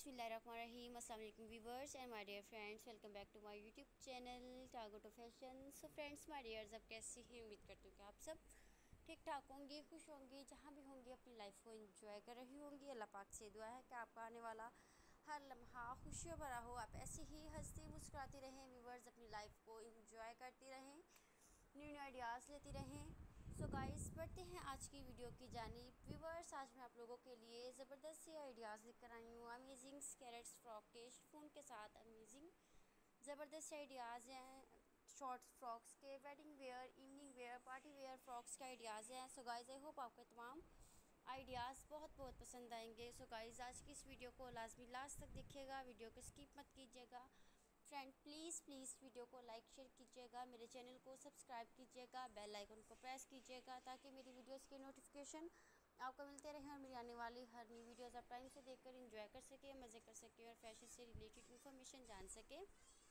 बिस्मिल्लाहिर्रहमानिर्रहीम। अस्सलाम वालेकुम viewers and my dear friends, welcome back to my YouTube channel टागो to fashion. So friends, my dears, अब कैसी हैं? उम्मीद करती हूँ कि आप सब ठीक ठाक होंगे, खुश होंगे, जहाँ भी होंगे अपनी लाइफ को एंजॉय कर रही होंगी। अल्लाह पाक से दुआ है कि आपका आने वाला हर लम्हा खुशियों भरा हो। आप ऐसे ही हंसती मुस्कुराती रहें व्यूवर्स, अपनी लाइफ को एंजॉय करती रहें, न्यू न्यू आइडियाज़ लेती रहें। सो गाइस, बढ़ते हैं आज की वीडियो की जानिब। व्यूवर्स, आज मैं आप लोगों के लिए ज़बरदस्त से आइडियाज़ लेकर आई हूँ। अमेजिंग कैरेट्स फ्रॉक के शिफॉन के साथ अमेजिंग ज़बरदस्त आइडियाज़ हैं। शॉर्ट फ्रॉक्स के, wedding wear, evening wear, party wear frocks के आइडियाज़ हैं। सो गाइस, आई होप आपको तमाम आइडियाज़ बहुत बहुत पसंद आएंगे। सो गाइस, आज की इस वीडियो को लाजमी लास्ट तक देखिएगा, वीडियो को स्किप मत कीजिएगा। फ्रेंड प्लीज़ वीडियो को लाइक शेयर कीजिएगा, मेरे चैनल को सब्सक्राइब कीजिएगा, बेल आइकन को प्रेस कीजिएगा ताकि मेरी वीडियोस के नोटिफिकेशन आपको मिलते रहें और मेरी आने वाली हर न्यू वीडियोस आप टाइम से देखकर एंजॉय कर सकें, मज़े कर सकें और फैशन से रिलेटेड इन्फॉर्मेशन जान सकें।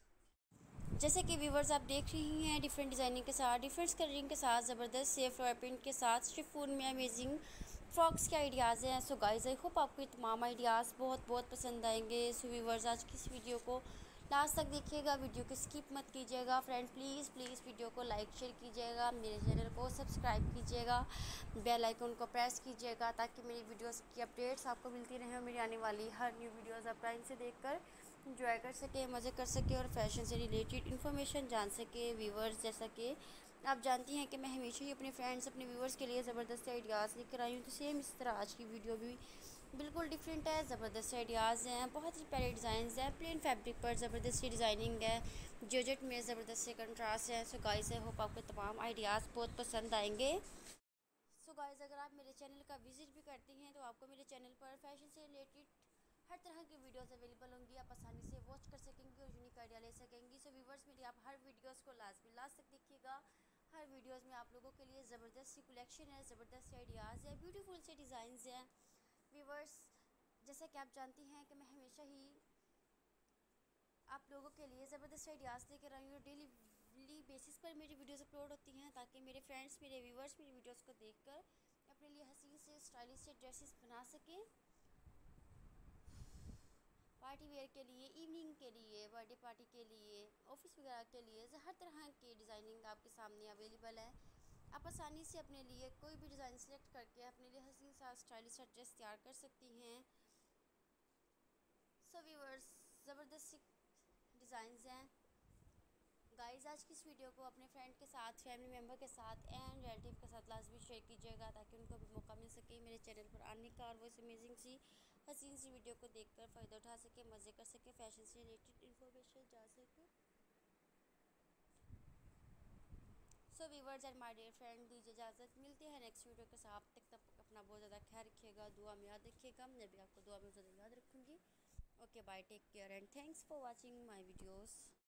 जैसे कि व्यूवर्स, आप देख रही हैं डिफरेंट डिज़ाइनिंग के साथ, डिफरेंट कलरिंग के साथ, ज़बरदस्त से फ्लोर प्रिंट के साथ शिफॉन में अमेजिंग फ्रॉक्स के आइडियाज़ हैं। सो गाइस, आई होप आपको ये तमाम आइडियाज़ बहुत बहुत पसंद आएंगे। सो व्यूवर्स, आज की इस वीडियो को लास्ट तक देखिएगा, वीडियो को स्किप मत कीजिएगा। फ्रेंड प्लीज़ वीडियो को लाइक शेयर कीजिएगा, मेरे चैनल को सब्सक्राइब कीजिएगा, बेल आइकन को प्रेस कीजिएगा ताकि मेरी वीडियोस की अपडेट्स आपको मिलती रहें और मेरी आने वाली हर न्यू वीडियोस आप टाइम से देखकर इंजॉय कर सके, मज़े कर सके और फैशन से रिलेटेड इन्फॉर्मेशन जान सके। व्यूवर्स, जैसा कि आप जानती हैं कि मैं हमेशा ही अपने फ्रेंड्स, अपने व्यूवर्स के लिए ज़बरदस्त आइडियाज़ लेकर आई हूँ, तो सेम इस तरह आज की वीडियो भी बिल्कुल डिफरेंट है। ज़बरदस्त आइडियाज़ हैं, बहुत ही प्यारे डिज़ाइंस हैं, प्लेन फैब्रिक पर ज़बरदस्त डिज़ाइनिंग है, जॉर्जेट में ज़बरदस्त से कंट्रास्ट है। सो गाइस, आई होप आपको तमाम आइडियाज़ बहुत पसंद आएंगे। सो गाइस, अगर आप मेरे चैनल का विज़िट भी करती हैं तो आपको मेरे चैनल पर फैशन से रिलेटेड हर तरह की वीडियोस अवेलेबल होंगी, आप आसानी से वॉच कर सकेंगी और यूनिक आइडिया ले सकेंगी। सो व्यूवर्स, मेरी आप हर वीडियोस को लाजमी लास्ट तक देखिएगा। हर वीडियोस में आप लोगों के लिए ज़बरदस्त सी कलेक्शन है, ज़बरदस्त आइडियाज़ है, ब्यूटीफुल से डिज़ाइंस हैं। व्यूवर्स, जैसा कि आप जानती हैं कि मैं हमेशा ही आप लोगों के लिए ज़बरदस्त आइडियाज़ लेकर आई हूँ। डेली बेसिस पर मेरी वीडियोस अपलोड होती हैं ताकि मेरे फ्रेंड्स, मेरे व्यूवर्स मेरी वीडियोस को देखकर अपने लिए हसीन से स्टाइलिश से ड्रेसेस बना सकें, पार्टी वेयर के लिए, इवनिंग के लिए, बर्थडे पार्टी के लिए, ऑफिस वगैरह के लिए। हर तरह की डिज़ाइनिंग आपके सामने अवेलेबल है। आप आसानी से अपने लिए कोई भी डिज़ाइन सेलेक्ट करके अपने लिए हसीन सा स्टाइलिश सा ड्रेस तैयार कर सकती हैं। सो व्यूअर्स, ज़बरदस्त डिज़ाइंस हैं। गाइस, आज की इस वीडियो को अपने फ्रेंड के साथ, फैमिली मेम्बर के साथ एंड रिलेटिव के साथ लाजमी शेयर कीजिएगा ताकि उनको भी मौका मिल सके मेरे चैनल पर आने का और वो इस अमेजिंग सी हसीन सी वीडियो को देखकर फ़ायदा उठा सके, मज़े कर सके, फैशन से रिलेटेड इन्फॉर्मेशन जा सके। So viewers and my dear friend, दीजिए इजाज़त, मिलते हैं नेक्स्ट वीडियो के साथ। तब तक अपना बहुत ज़्यादा ख्याल रखिएगा, दुआ में याद रखिएगा, मैं भी आपको दुआ में ज़्यादा याद रखूँगी। Okay bye, take care and thanks for watching my videos.